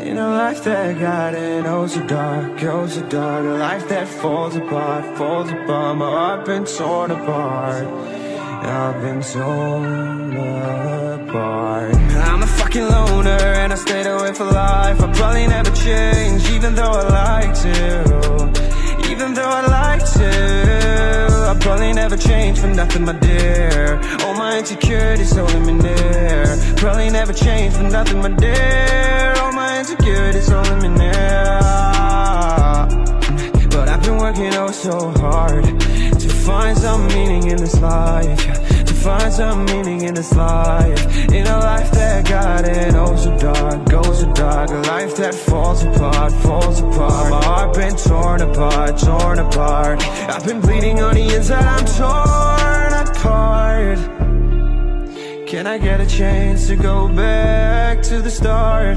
In a life that got it oh so dark, oh so dark. A life that falls apart, falls apart. My heart been torn apart, I've been torn apart. I'm a fucking loner and I stayed away for life. I'll probably never change, even though I like to. Even though I like to, I'll probably never change for nothing, my dear. All my insecurities holding me near. Probably never change for nothing, my dear. All my insecurities holding me near. But I've been working oh so hard to find some meaning in this life, to find some meaning in this life. In a life that got it oh so dark, oh so dark. A life that falls apart, falls apart. My heart been torn apart, torn apart. I've been bleeding on the inside, I'm torn apart. Can I get a chance to go back to the start?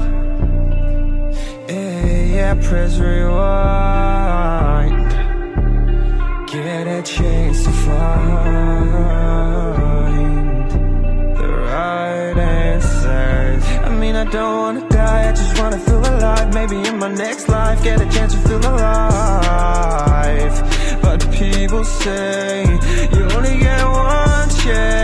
Yeah, press rewind. Get a chance to find the right answers. I mean, I don't wanna die, I just wanna feel alive. Maybe in my next life, get a chance to feel alive. But people say you only get one chance.